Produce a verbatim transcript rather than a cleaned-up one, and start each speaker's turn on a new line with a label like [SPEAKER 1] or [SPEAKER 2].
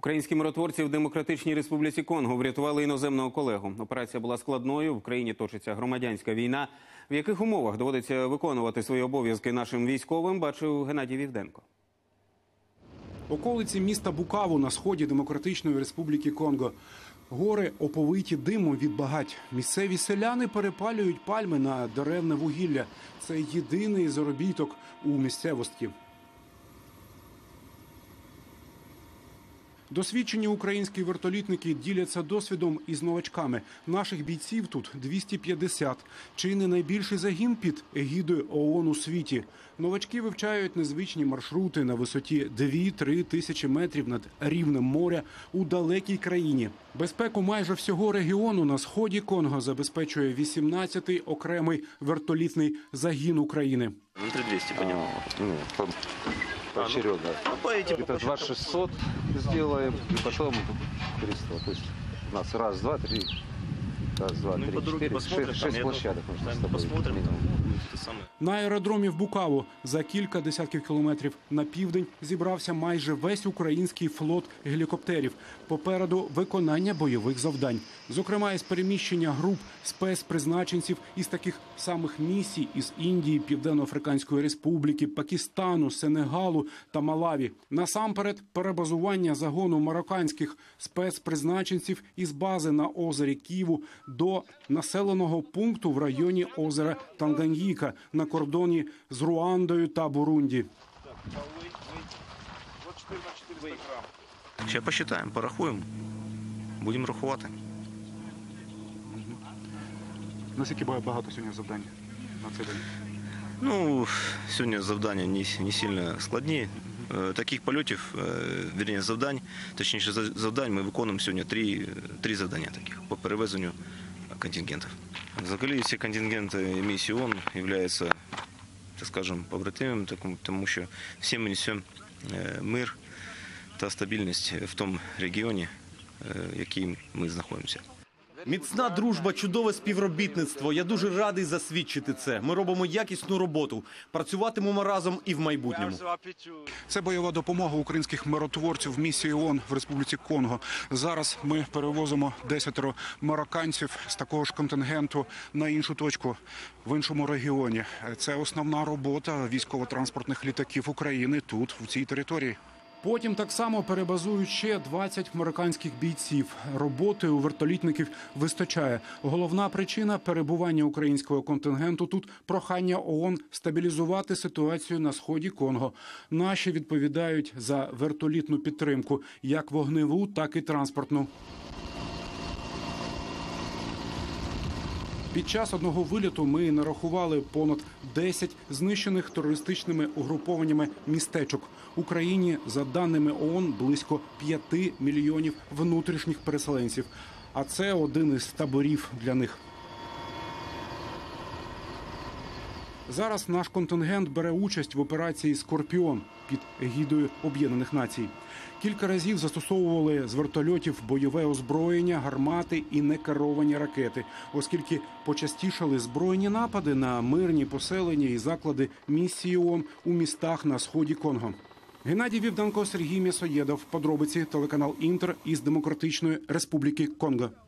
[SPEAKER 1] Українські миротворці в Демократичній Республіці Конго врятували іноземного колегу. Операція була складною, в країні точиться громадянська війна. В яких умовах доводиться виконувати свої обов'язки нашим військовим, бачив Геннадій Вівденко.
[SPEAKER 2] Околиці міста Букаву на сході Демократичної Республіки Конго. Гори оповиті димом від багать. Місцеві селяни перепалюють пальми на деревне вугілля. Це єдиний заробіток у місцевості. Досвідчені українські вертолітники діляться досвідом із новачками. Наших бійців тут двісті п'ятдесят. Чи не найбільший загін під егідою ООН у світі. Новачки вивчають незвичні маршрути на висоті дві-три тисячі метрів над рівнем моря у далекій країні. Безпеку майже всього регіону на сході Конго забезпечує вісімнадцятий окремий вертолітний загін України.
[SPEAKER 3] Внутри двести по нему.
[SPEAKER 4] Поочередно. Это два шестьсот сделаем, и потом триста. То есть у нас раз, два, три, раз, два,
[SPEAKER 3] Ну,
[SPEAKER 4] три,
[SPEAKER 3] по дороге
[SPEAKER 4] четыре,
[SPEAKER 3] посмотрим,
[SPEAKER 4] шесть,
[SPEAKER 3] там,
[SPEAKER 4] шесть
[SPEAKER 3] я
[SPEAKER 4] площадок
[SPEAKER 3] думаю,
[SPEAKER 4] нужно с
[SPEAKER 3] там
[SPEAKER 4] тобой.
[SPEAKER 3] посмотрим, там,
[SPEAKER 4] минимум.
[SPEAKER 3] это самое.
[SPEAKER 2] На аеродромі в Букаву за кілька десятків кілометрів на південь зібрався майже весь український флот гелікоптерів. Попереду виконання бойових завдань. Зокрема, із переміщення груп спецпризначенців із таких самих місій із Індії, Південно-Африканської Республіки, Пакистану, Сенегалу та Малаві. Насамперед, перебазування загону марокканських спецпризначенців із бази на озері Ківу до населеного пункту в районі озера Танганьїка на кордоні з Руандою та Бурунді.
[SPEAKER 3] Сейчас посчитаем, порахуем. Будем рахувати.
[SPEAKER 2] Наскільки багато сьогодні завдань на цей день?
[SPEAKER 3] Ну, сьогодні завдання не, не сильно складні. Е, Таких польотів, е, вірніше завдань, точніше за- завдань ми виконуємо сьогодні три, три завдання таких по перевезенню контингентів. Взагалі всі контингенти місії ООН являються, так скажемо, побратимами, такому- тому що всі ми несемо е, мир та стабільність в тому регіоні, е, в якому ми знаходимося.
[SPEAKER 5] Міцна дружба, чудове співробітництво. Я дуже радий засвідчити це. Ми робимо якісну роботу. Працюватимемо разом і в майбутньому.
[SPEAKER 2] Це бойова допомога українських миротворців в місії ООН в Республіці Конго. Зараз ми перевозимо десятеро марокканців з такого ж контингенту на іншу точку в іншому регіоні. Це основна робота військово-транспортних літаків України тут, в цій території. Потім так само перебазують ще двадцять американських бійців. Роботи у вертолітників вистачає. Головна причина перебування українського контингенту тут – прохання ООН стабілізувати ситуацію на сході Конго. Наші відповідають за вертолітну підтримку, як вогневу, так і транспортну. Під час одного виліту ми нарахували понад десять знищених терористичними угрупованнями містечок. Україні, за даними ООН, близько п'яти мільйонів внутрішніх переселенців. А це один із таборів для них. Зараз наш контингент бере участь в операції «Скорпіон» під егідою Об'єднаних Націй. Кілька разів застосовували з вертольотів бойове озброєння, гармати і некеровані ракети, оскільки почастішали збройні напади на мирні поселення і заклади місії ООН у містах на сході Конго. Геннадій Вівденко, Сергій М'ясоєдов. Подробиці, телеканал «Інтер» із Демократичної Республіки Конго.